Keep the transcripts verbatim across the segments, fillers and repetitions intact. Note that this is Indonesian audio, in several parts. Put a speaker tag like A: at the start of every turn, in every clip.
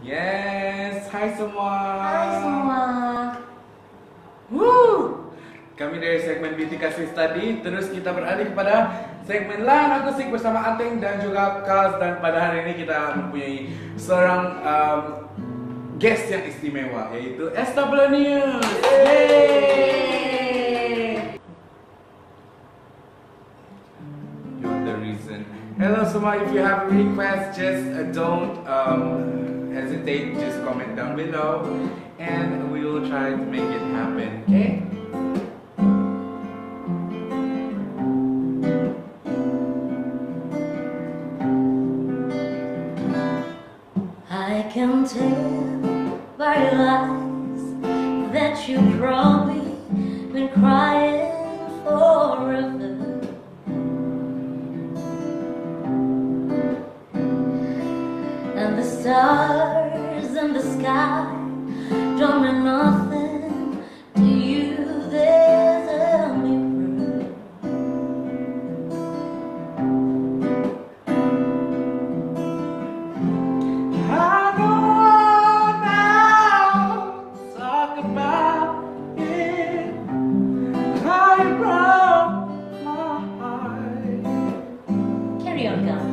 A: Yes, hai semua.
B: Hai semua.
A: Woo. Kami dari segmen B T Kasih tadi, terus kita beralih kepada segmen lain akustik bersama Ateng dan juga Kaz. Dan pada hari ini kita mempunyai seorang um, guest yang istimewa, yaitu Esta Blenius. Yeay. You're the reason. Hello semua, if you have a request, just uh, don't um, hesitate, just comment down below and we will try to make it happen, okay?
B: I can tell by your eyes that you've probably been crying forever. And the stars in the sky don't mean nothing to you. There's a mirror.
A: I don't wanna talk about it, how you broke my heart.
B: Carry on, girl.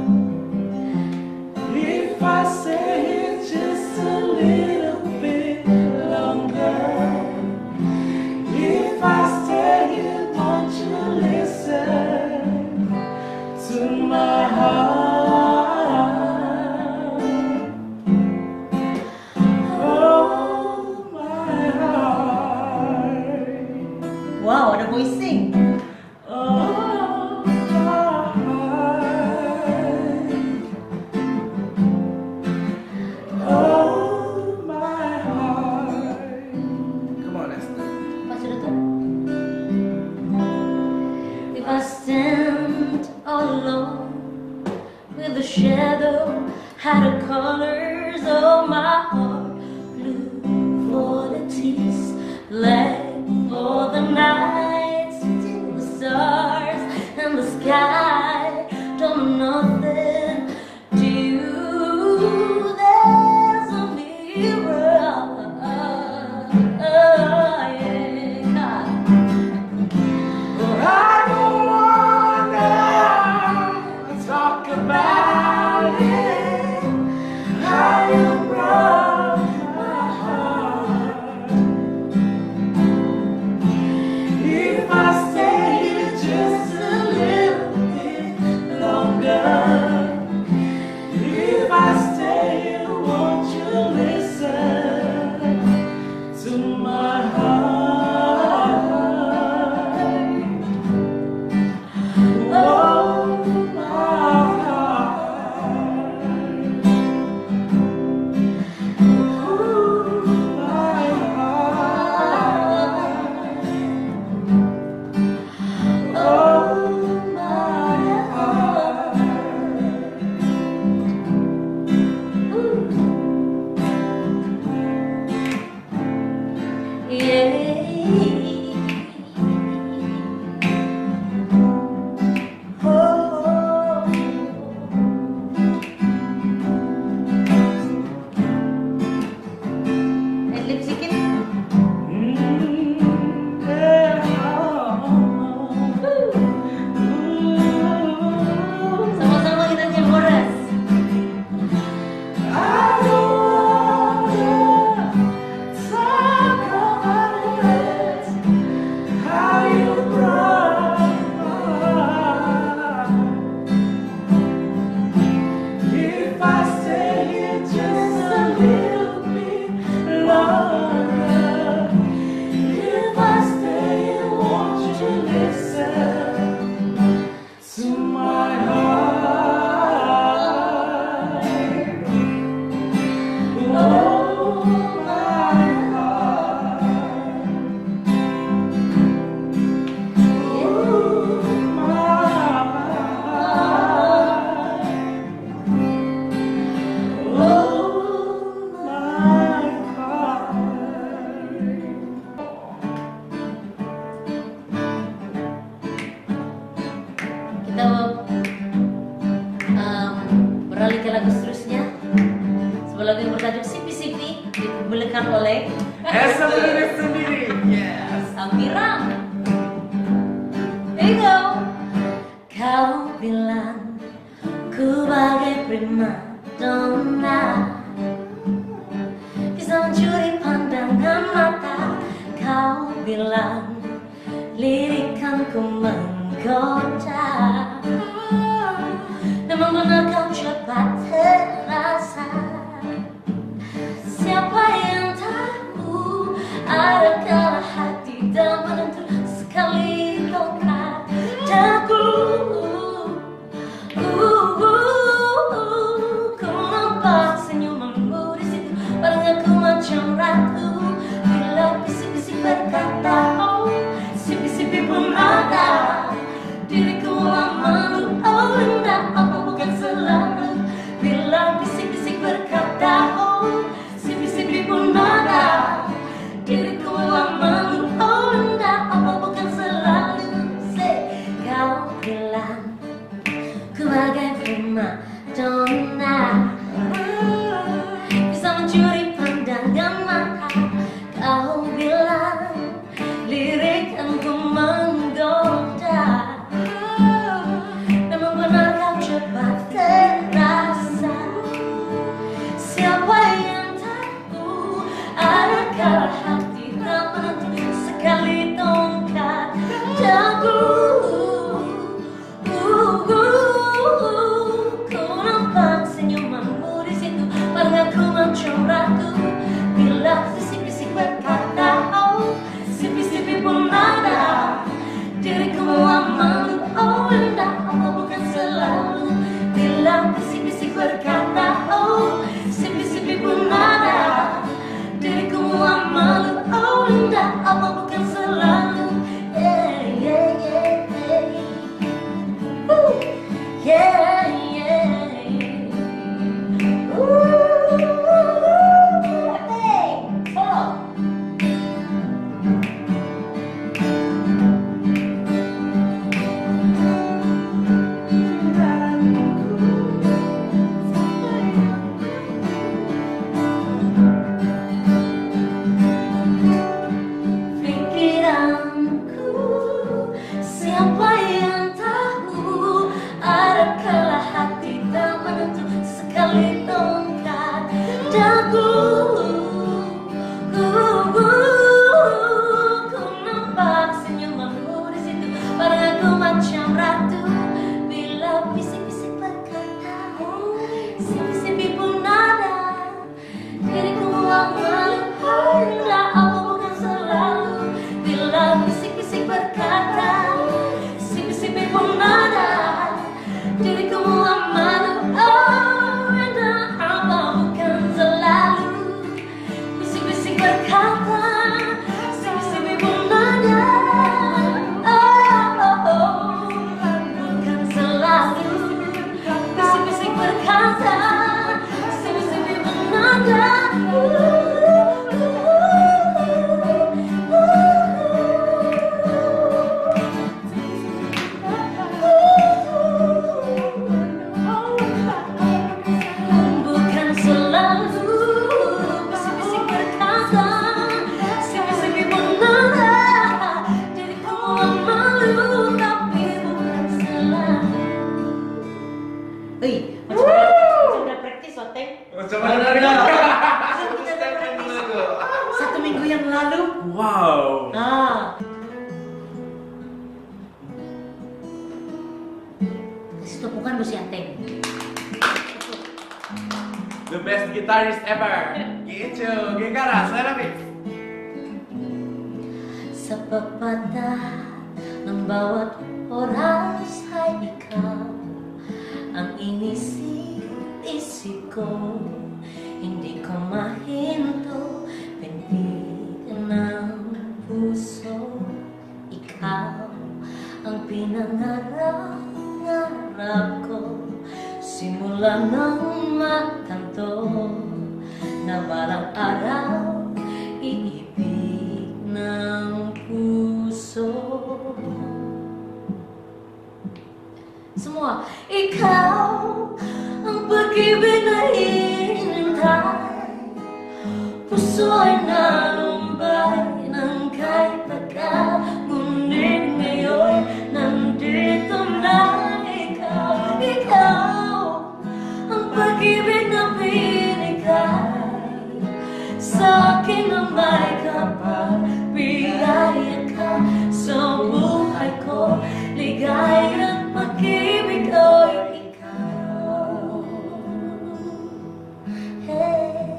A: If I say it just a little bit longer, if I stay here, won't you listen to my heart? Oh, my heart.
B: Wow, ada voicing.
A: Oh, my heart. Oh, my heart. Come on, Esther.
B: Pas sudah tuh. If I stand all alone with the shadow, had the colors of my heart, blue for the tears, black for the nights, till the stars and the sky don't know nothing to you. There's a mirror. Oh, yeah.
A: I don't wanna talk about it, how you broke my heart. If I stay here just a little bit longer, if I stay here, won't you listen to my heart? Oh, my heart. Ooh, my heart. Oh, my heart.
B: Sama-sama kita jemboras.
A: To my heart. Oh, my heart. Oh, my heart. Oh, my heart.
B: Kita um, beralih ke lagu seterusnya. Sebuah lagu yang bertajuk Sipi-Sipi dipublikkan oleh
A: Esa menulis sendiri. Yes.
B: Amira. Here you go. Kau bilang ku bagai prima donna, bisa mencuri pandangan mata. Kau bilang lirikanku menggoda, memang benar kau cepat terasa. Siapa yang tahu ada kala hati dan menentu sekali longkar dagu. Uh, uh, ku nampak senyumanmu di situ, badanku macam ratu. Bila bisik-bisik berkata, oh, sipi-sipi pun ada. Diriku malu, oh indah, apa bukan selalu. Bila bisik-bisik berkata, oh, sipi-sipi pun ada. Diriku malu, oh indah, apa bukan selalu. Say, kau bilang ku bagai prima donna, bisa mencuri pandangan mata. Kau bilang lirikanku menggoda, memang benar kau cepat terasa. Siapa yang tahu ada kala hati tak menentu sekali tongkat dagu. Uh, uh, ku nampak senyumanmu di situ, badanku macam ratu. Bila bisik-bisik berkata, oh, sipi-sipi pun ada. Diriku malu, oh indah, apa bukan selalu. Bila bisik-bisik berkata, oh, sipi-sipi pun ada. Diriku malu, oh indah, apa bukan selalu. Yeah, yeah, yeah, yeah. Ooh, yeah, yeah. Ooh, hey, solo. Pikiranku, siapa yang tahu ada kala hati tak menentu sekali tongkat dagu. Uh, uh, ku nampak senyumanmu di situ, badanku macam ratu. Bila bisik-bisik berkata, oh, sipi-sipi pun ada. Diriku malu, oh indah, apa bukan selalu. Bila bisik-bisik berkata, sipi-sipi pun ada. Diriku malu, oh indah, apa bukan selalu. Bisik-bisik berkata, sipi-sipi pun ada. Oh, oh, oh, bukan selalu. Bisik-bisik berkata, sipi-sipi pun ada. Bukan selalu. Bisik-bisik berkata, sipi-sipi pun ada. Diriku malu, tapi bukan selalu. Hei, macam mana udah praktis Oteng?
A: Macam mana lagi?
B: Kita udah praktis satu minggu yang lalu.
A: Wow.
B: Ah. Kasih tepukan Bu si Ateng.
A: The best guitarist ever. Gitu, Gegara, selera mix.
B: Sepepatah membawa orang hai ikaw ang inisi isiko, hindi ko mahinto pintigan ng puso. Ikaw ang pinangarap-ngarap ko simula nang makanto na balang araw iibig ng puso. Semua ikaw ang pag-ibig na hinintay. hintay, puso'y nalumbay ng kahit tagal. Ngunit ngayon, nandito na ikaw. Ikaw, ang pag-ibig na binigay sa akin na may kapal. Biyaya ka sa buhay ko, ligaya at pag-ibig ko'y ikaw. Hey.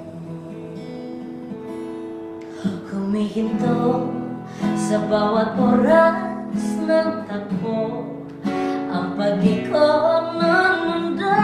B: Humihinto sa bawat oras ng tagpo, ang pag-ikot ng mundo.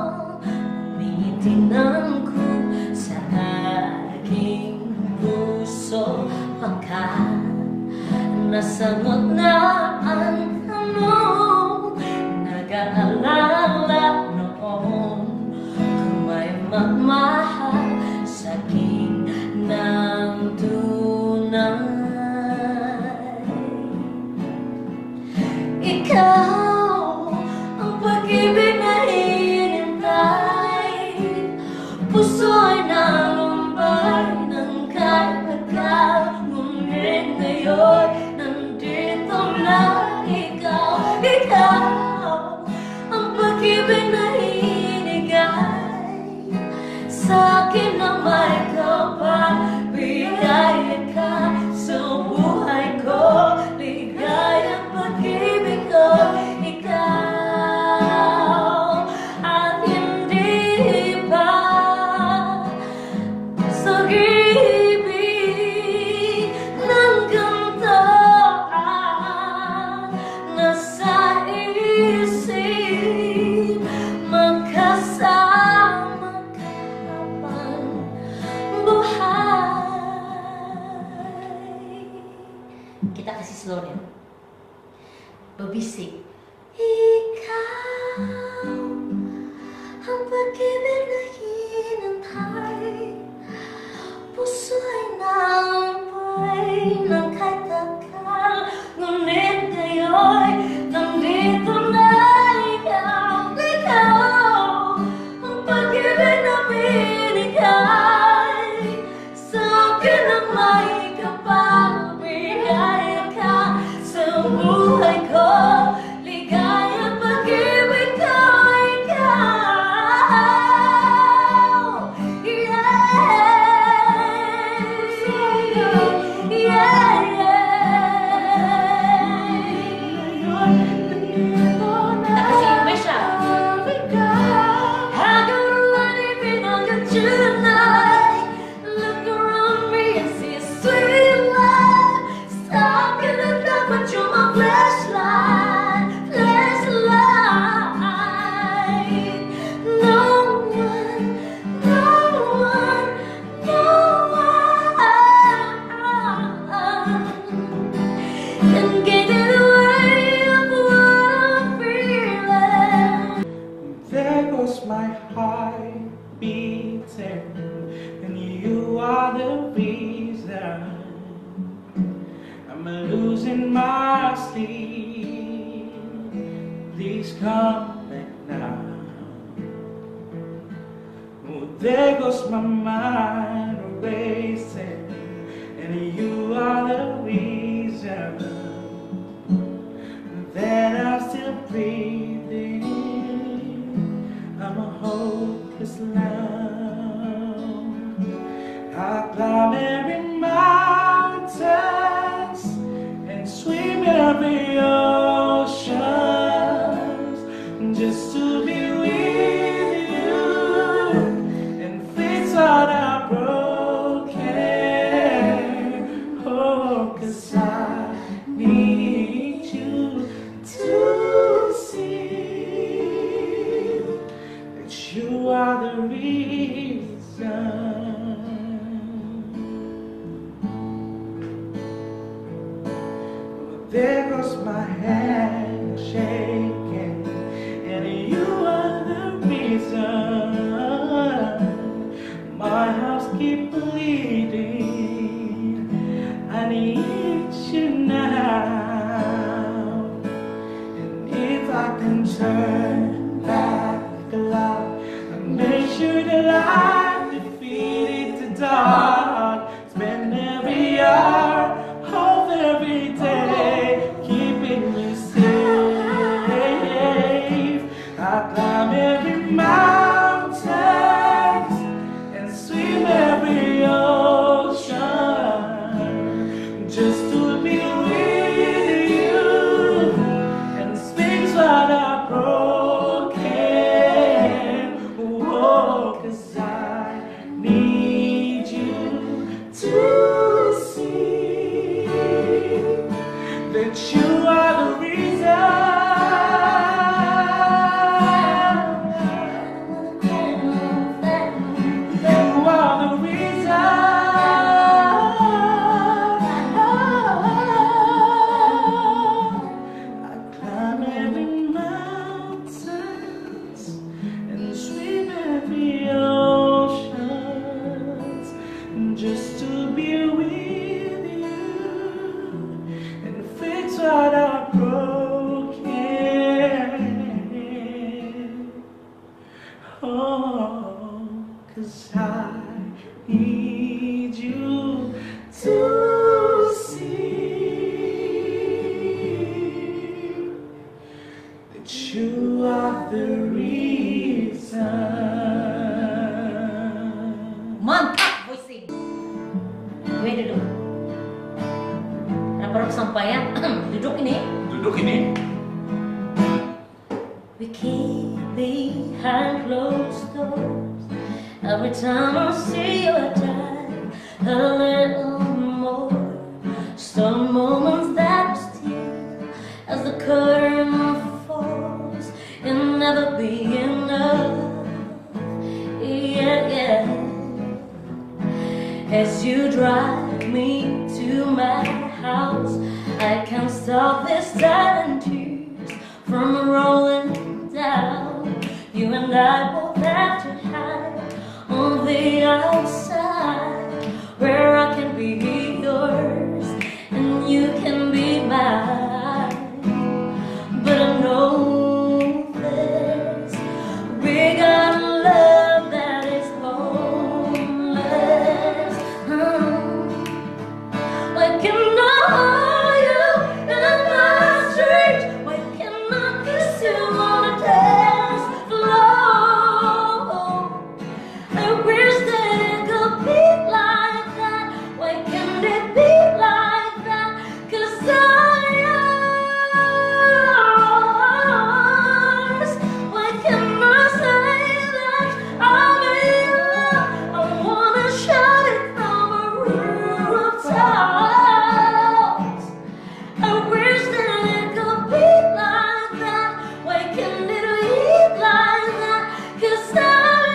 B: Umiitinang ko sa aking puso, pagkat nasangot na ang tanong. Nag-aalala noon kung may magmahal sa akin ng tunay. Ikaw, ang pag-ibig na hinintay, puso'y nalumbay ng kahit tagal. Ngunit ngayon, nandito na ikaw. Ikaw, ang pag-ibig na hinigay sa akin na may kapal. Biyaya ka sa buhay ko, ligaya at pag-ibig ko, ikaw. At hindi pa sa ibig ng ganito ang nasa isip, magkasama ka habang buhay. Kita kasi slow niya. Babisik. Ikaw, ang pag-ibig na hinantay, puso'y nalumbay ng kahit tagal. Ngunit ngayon, nandito na ikaw. Ikaw, ang pag-ibig na binigay sa akin na may kapal. Biyaya ka sa buhay ko, ligaya at pag-ibig ko, ikaw.
A: There goes my heart beating, and you are the reason I'm losing my sleep. Please come back now. Oh, there goes my mind racing, and you are the reason that I'm still breathing. I'm a hopeless love. I climb every mountains and swim every oceans just to be with you. And things are not broken. Oh, 'cause I need you to see that you are the reason. There goes my hand shaking, and you are the reason my heart keeps bleeding. I need you now, and if I can turn back the clock and make sure that I 'cause I need you to see that you are the reason.
B: Mantap voicing. Gue duduk. Nah, baru kesampaian. Duduk ini.
A: Duduk ini.
B: We keep behind closed doors. Every time I see your time, a little more. Some moments that steal as the curtain falls, and never be enough. Yeah, yeah. As you drive me to my house, I can't stop this silent tears from rolling down. You and I both have to hide on the outside, where I can be yours and you can be mine. But I know this, we got a love that is homeless. Hmm. Why can I hold you in the street? Why can I kiss you on the dance floor? I wish that it could be like that. Why can't it be like that? 'Cause I'm yours. Why can't I say that I'm in love? I wanna shout it from a rooftop. I wish that it could be like that. Why can't it be like that? 'Cause I'm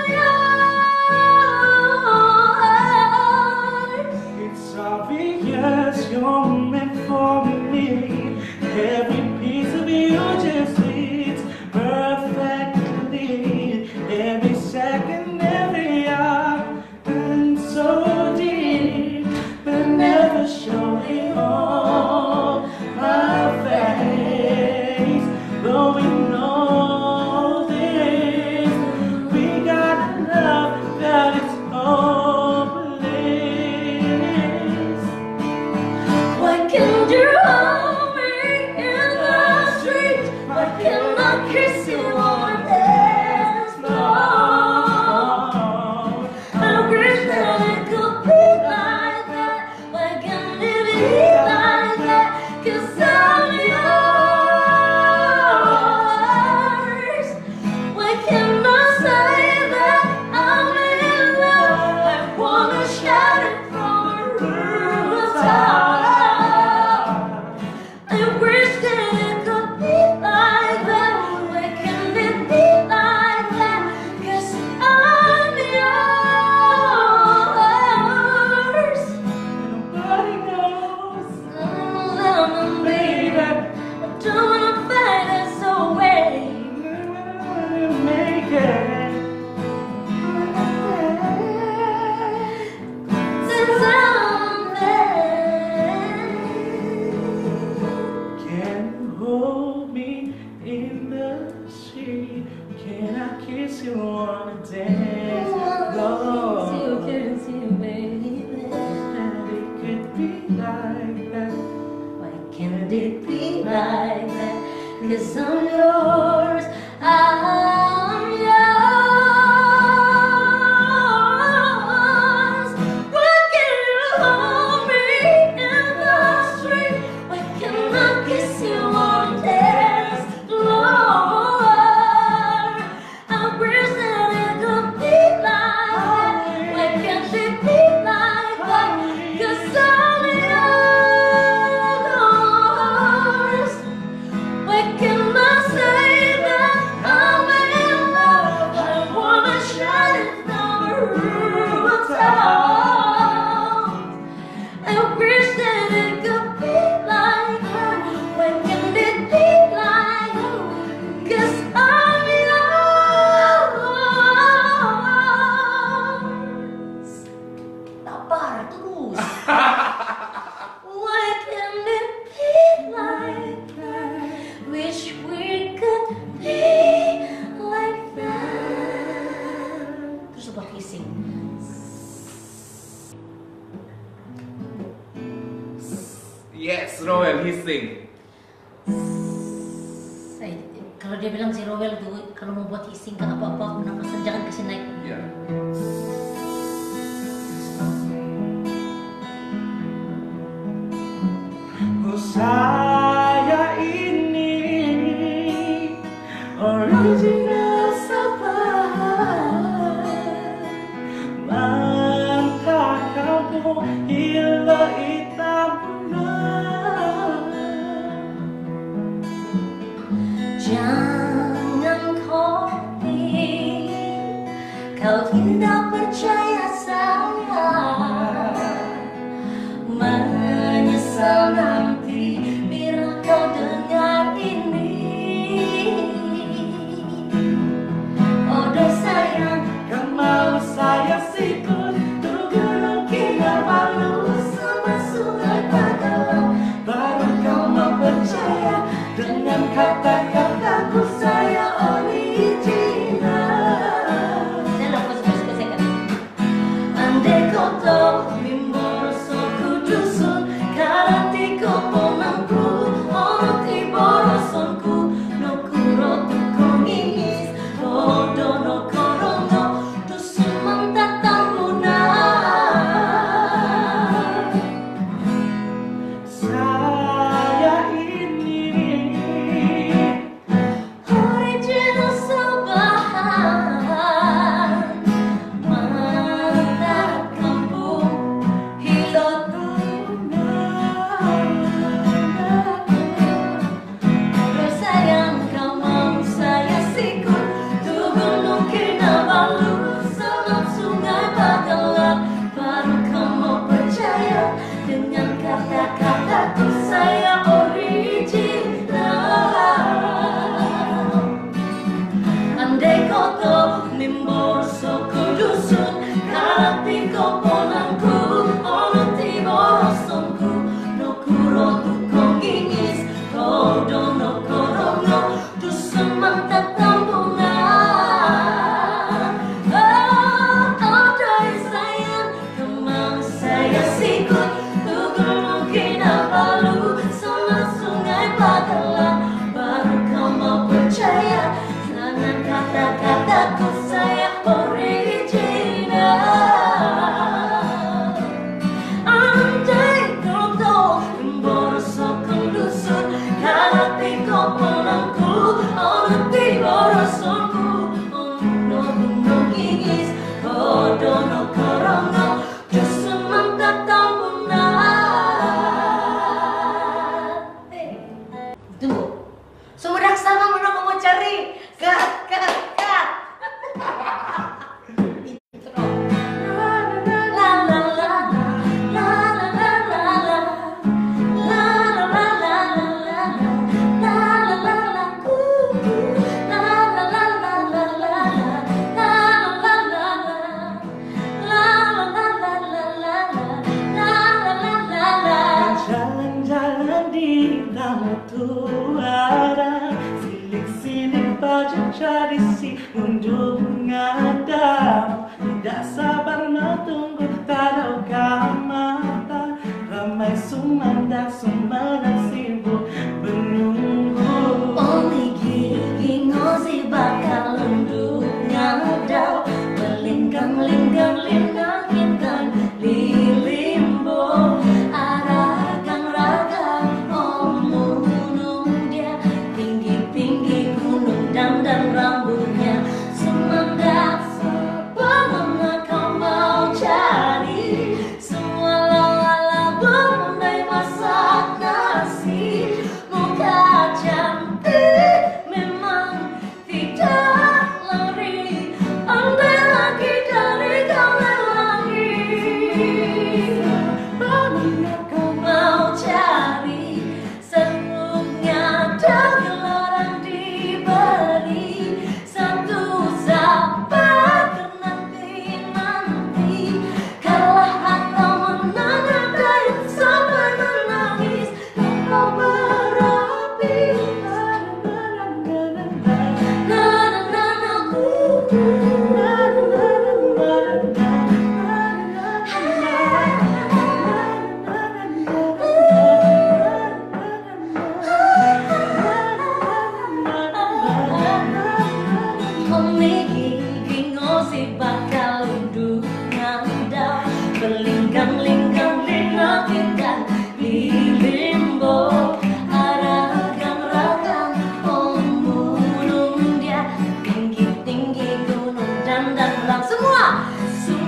B: yours.
A: It's obvious you're meant for me. Every piece of you just fits perfectly. Every second, every hour, and so deep, but never show it on my face. Though we know this, we got love that is hopeless.
B: Why can't you hold me in the street? Why can't I kiss you on the dance floor? I wish that it could be like that. Why can't it be like that? 'Cause I'm yours. Why can't I say that I'm in love? I wanna shout it from a rooftop. I wish that it could be like that. Why can't it be like that? 'Cause I'm yours.
A: Nobody knows,
B: Love me,
A: baby,
B: I don't wanna fight us away.
A: we'll make it.
B: Since I'm there.
A: Can you hold me in the street? Can I kiss you on the dance floor?
B: You can see, baby.
A: And it could be like that.
B: Why can't it be like that? 'Cause I'm yours, I'm yours. Why can't you hold me in the street? Why can't I kiss you on the dance floor? I wish that it could be like that. Why can't it be like that? 'Cause I'm yours. Why can't I say coba kissing.
A: Yes, Rowell hissing.
B: Saya, kalau dia bilang si Rowell tuh kalau mau buat hissing ke apa-apa pernapasan jangan kasih naik.
A: Ya.
C: Oh saya ini original Sabah, mantap kamu hilo hitam
B: Jangan kau kau tidak percaya saya, menyesal nanti bila kau dengar ini. Oh doi sayang,
C: kau mau saya sikut turun gunung Kinabalu
B: sama sungai Padalarang,
C: baru kau mau percaya dengan kata-kataku saya original.
B: saya lakukan seperti andai kau tahu bimbang soku dusun karati kau ponangku ono tiba rasonku no kuro tu kongingis bodo no korongo dusun mantap tambuna.
C: Saya ini
B: Original Sabahan, mantap kampung hilot doi sayang, kau mau saya sikut tuh gunung Kinabalu sama sungai Padalarang, baru kau mau percaya dengan kata-kataku saya original. Andai kau tahu nimbor soku dusun karati kau ponangku ono tiba rasonku no kuro tu kongingis kodo no korongo dusun mantap tambungan. Oh, oh doi sayang, kau mau saya sikut tuh gunung Kinabalu sama sungai Padalarang, baru kau mau percaya dengan kata-kataku saya original. Andai kau tahu bimbang soku dusun karati kau ponangku ono tiba rasonku ono gunung gigis kodo no korongo dusun mantap tambunan. Hey, tunggu. Sumedang sama mana kamu mau cari? Kat, kat, kat. Intro. La la la la la la la la la la la la la la la la la ooh la la la la la la la la la la la la.
C: jalan-jalan di Tamu Tuara, silik-silik baju tradisi unjuk ngadam, tidak sabar menunggu taruhkan mata, ramai sumandang sumandang sibuk menunggu.
B: Only gigi ngosi bakal lunduk ngadau, melingkang-lingkang lindang intan lilimbo, aragang-ragang omunung dia, tinggi-tinggi gunung dandan rambutnya semangat. Bagaimana kau mau cari semua lala bermundai masak nasi, muka cantik memang tidak lari, andai lagi dari kau lewat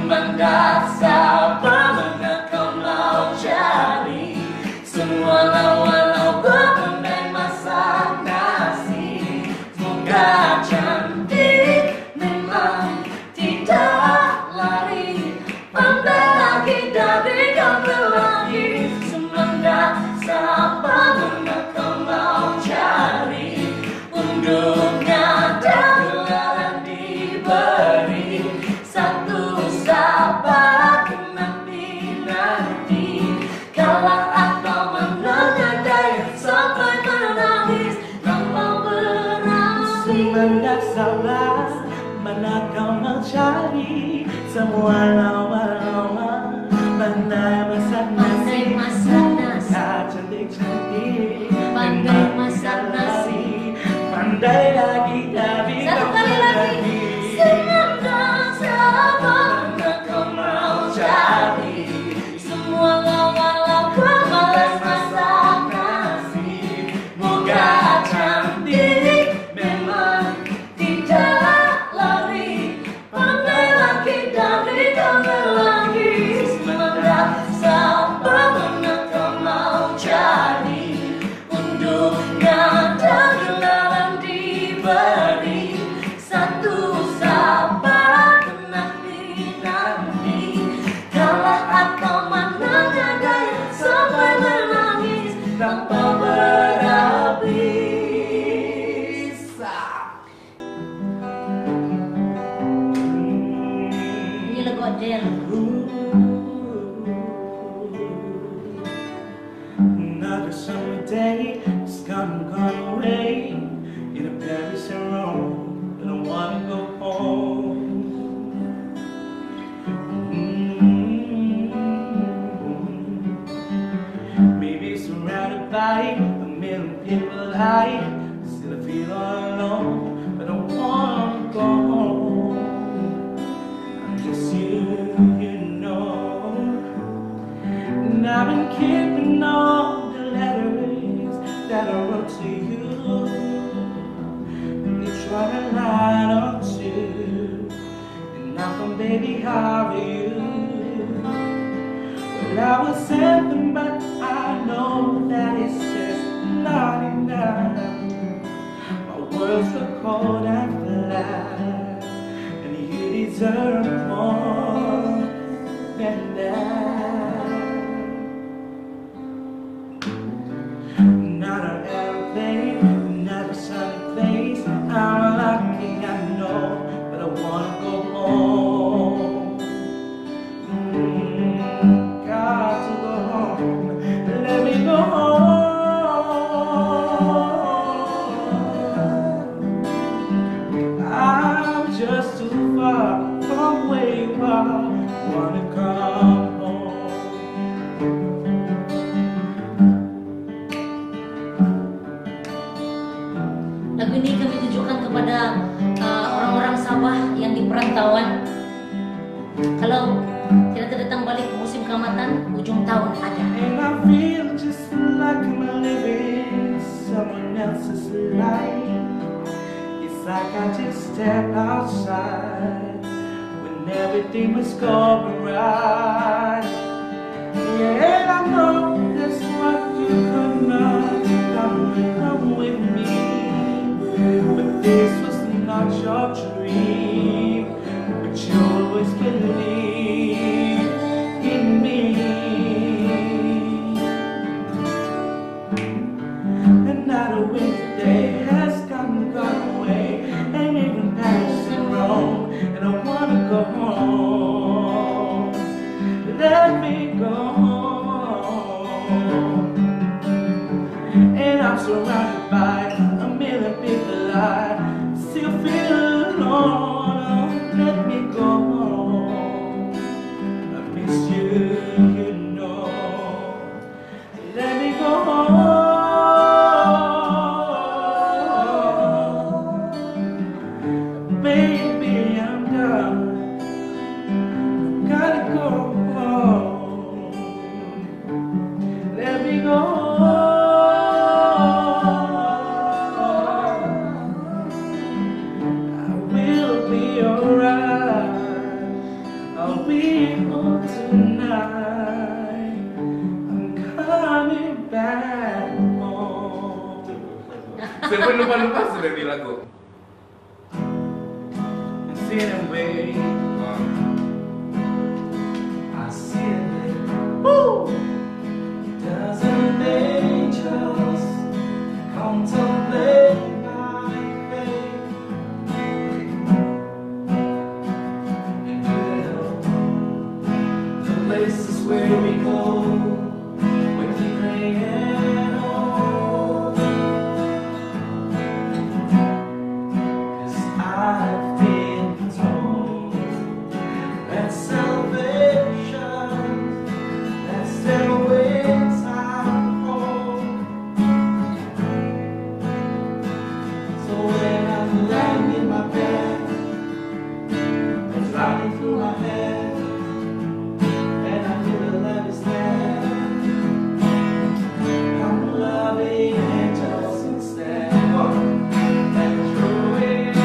B: Memang tak sabar mana kau mau cari. Semua walau berpandai masak nasi. Semoga cantik memang tidak lari. Pandai lagi dari gambar lagi. Semua sabar mana kau mau cari. Undurnya dan gelaran diberi. Satu sabar nanti-nanti. Kalau atau menengadai sampai menangis tanpa berarti.
C: Semenjak sabar mana kau mau cari. Semua lama-lama pandai masak nasi.
B: Pandai masak nasi.
C: Tak cantik-cantik
B: Pandai masak nasi.
C: Pandai lagi dari
B: Satu kali lagi. Semenjak sabar mana kau mau cari. Semua walau berbalas masak nasi. Moga cantik memang tidak lari. Pandai lagi dari gambar lagi. Semenjak sabar mana kau mau cari. Undurnya dan gelaran diberi. Satu sabar nanti-nanti. Kalah atau menengadai sampai menangis tanpa berhabis. Ini lagu Adele.
C: Another summer day has come and gone away. In a Paris and Rome, and I wanna go home. Mm-hmm. Maybe surrounded by a million people high, still I feel all alone, but I wanna go home. I miss you, you know. And I've been keeping all the letters that I wrote to you. And you try to lie on to. And now from baby, how are you? Well, I was something, but I know that it's just not enough. My words are cold and flat, and you deserve more than that. Not an airplane, not a sunny place. I'm lucky, I know, but I wanna go home. Mm, got to go home. Let me go home. I'm just too far from where you are. Wanna come home.
B: Lagu ini kami tujukan kepada uh, orang-orang Sabah yang di perantauan. Kalau kita datang balik musim keamatan, ujung tahun ada.
C: And I feel just like I'm living someone else's life. It's like I just stepped outside when everything was going right. Yeah, and I know that's what you could not come, come with me. But this was not your dream. But you always believe in me. And now the winter day has come and gone away. Ain't even Paris and Rome, and I wanna go home. Let me go home. I'll be home tonight. I'm coming back home.
A: Sampai lupa-lupa sudah di lagu.
C: And sit and wait. I sit there. Woo! Doesn't angels contemplate my fate? And you know the places where we go when we bring home. 'Cause I've been told that salvation, that's their ways I'm home. So when I'm lying in my bed, it's running through my head, and I feel the love is there. I'm loving angels instead. And through it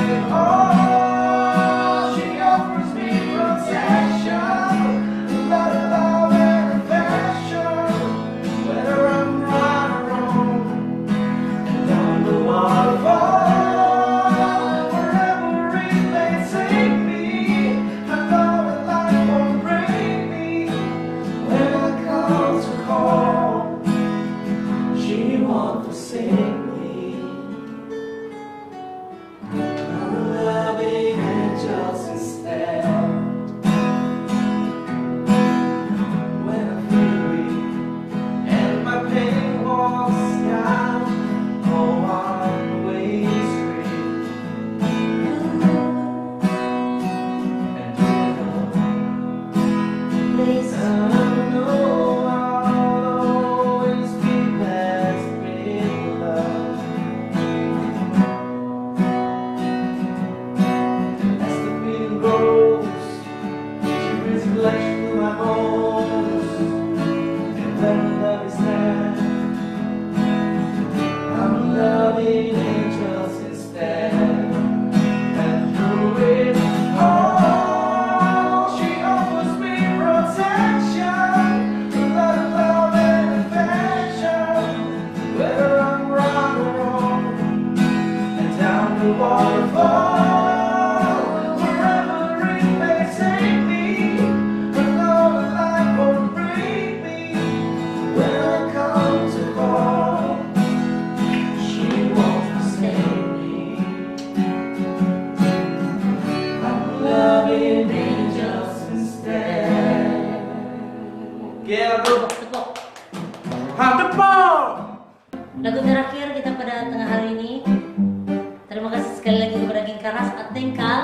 C: all, she offers me protection, love, love and affection, whether I'm right or wrong. And down the waterfall, wherever it may take me, I know that life won't break me. When I come to call, she won't forsake me. I'm loving angels instead. When I feel weak and my pain walks down, oh, I'm always free. And you know,
B: Please.
C: I know I'll always be blessed with love. As the wind grows, she brings flesh to my bones. And when love is there, I'm loving angels instead. And through it all, she offers me protection, love, love and affection, whether I'm right or wrong. And down the waterfall, wherever it may take me, I know that life won't break me. When I come to call, she won't forsake me. I'm loving angels instead. Yeah, bro.
B: Tepuk.
C: Hantepok!
B: Lagu terakhir kita pada tengah hari ini. Terima kasih sekali lagi kepada King Karas Atengkal.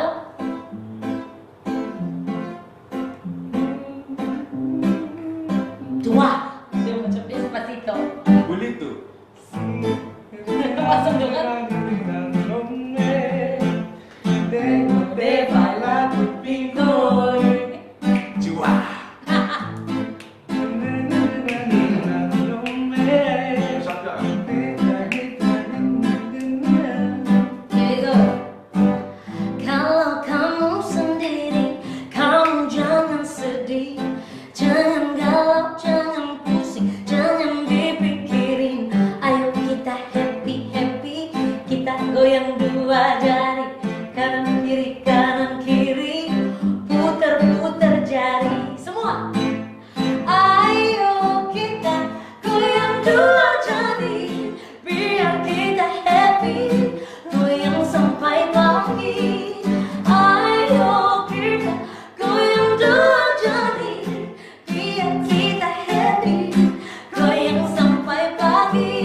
B: Dua. Dia macam Despacito.
A: Bulito.
B: Masuk dengan de bala tu pingoy.
A: Jiwa.
B: Here we go. Kalau kamu sendiri, kamu jangan sedih, jangan galau, jangan pusing, jangan dipikirin. Ayo kita happy happy, kita goyang dua jari, kanan kiri kanan kiri, putar putar jari, semua. Ayo kita goyang dua jari, biar kita happy, goyang sampai pagi. Ayo kita goyang dua jari, biar kita happy, goyang sampai pagi.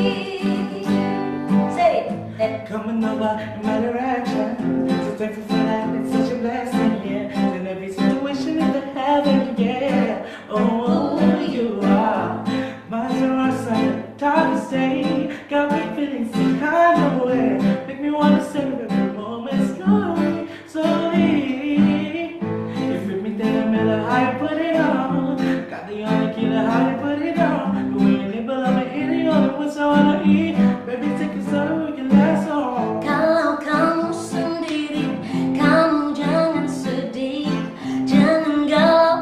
B: Say that.
C: Coming over in my direction, so thankful for that, it's such a blessing, yeah. In every situation in the heaven, yeah. Oh, you are my sunshine, darkest day. Got me feeling some kind of way, make me wanna savor every moment's going slowly. You fit me down the middle, how you put it on. Got the only killer, how you put it on. Going in the middle of my eating all the what's I wanna eat. Baby, take it slow, we can last on.
B: Kalau kamu sendiri, kamu jangan sedih, jangan galau,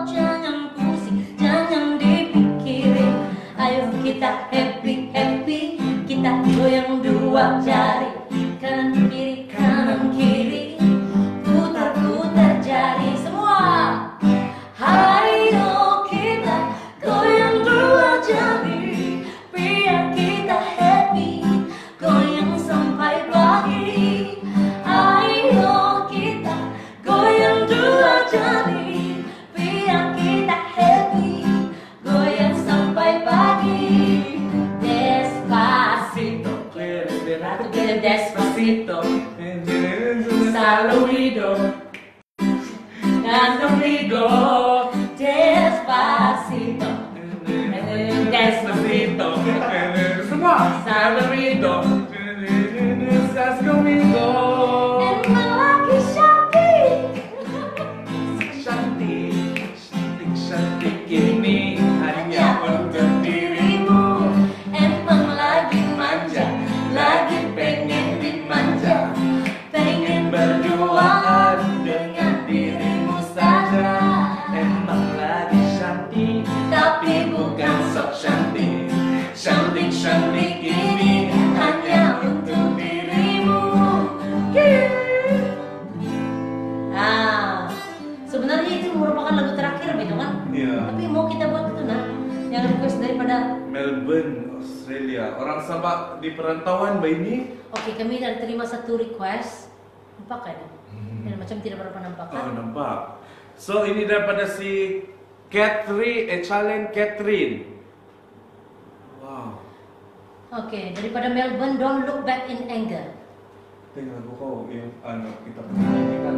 B: Anda?
A: Melbourne, Australia. Orang Sabah di perantauan Mbak ini.
B: Oke, kami ada terima satu request. Nampak kan? Dan macam tidak berapa nampak kan?
A: Oh, nampak. So ini daripada si Catherine, eh Challenge Catherine. Wow.
B: Oke, daripada Melbourne, Don't Look Back in Anger.
A: Tinggal lagu kau yang ano kita pernah ini kan.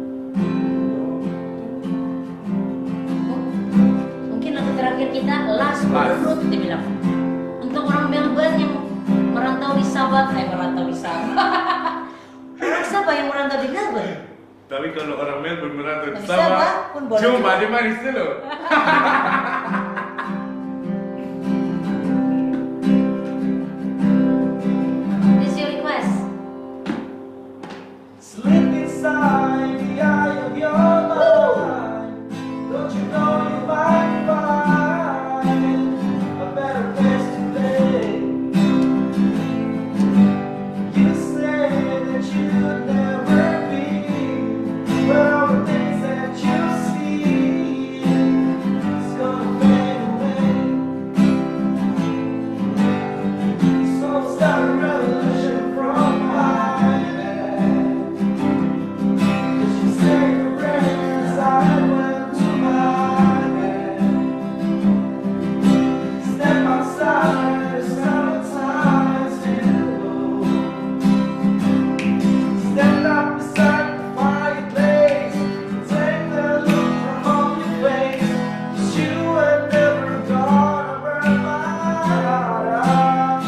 B: Mungkin lagu terakhir kita Last
A: Last.
B: Fruit dibilang. Untuk orang Melbourne yang merantau di Sabah, eh merantau di Sabah. Orang Sabah yang merantau di Melbourne.
A: Tapi kalau orang Melbourne merantau di
B: Tapi
A: Sabah,
B: Sabah pun boleh
A: jumpa
B: juga.
A: di manis dulu.
B: This is your request.
C: Slip inside the eye of your mind. Don't you know you might find a better place to play? You say that you'd never be, but all the things that you see is gonna fade away. So start a revolution from high. You say your prayers, I went to my bed. Step outside, the summertime still low. Stand up beside the fireplace, take the look from off your face. 'Cause you had never gonna burn my heart out.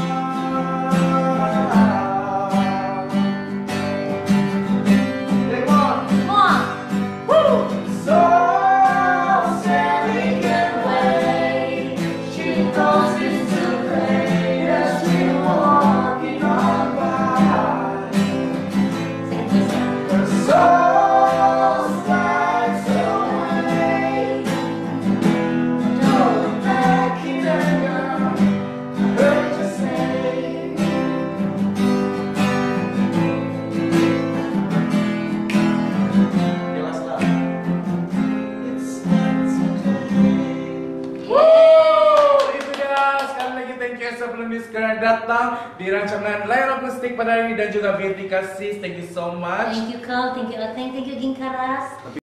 C: They want
B: Come on.
C: so Sally can wait. She goes into play as we're walking on by.
B: Second verse.
C: Her soul slides away. Don't look back in anger. I heard you say. Okay, last time. It's not today.
A: Wow, itu dia. Sekali lagi thank you sebelum ini sekarang datang di rancangan layar akustik pada hari ini dan juga Virti Kasih. Thank you so much.
B: Thank you, Carl. Thank you, Ateng. Thank you, Gingkaras.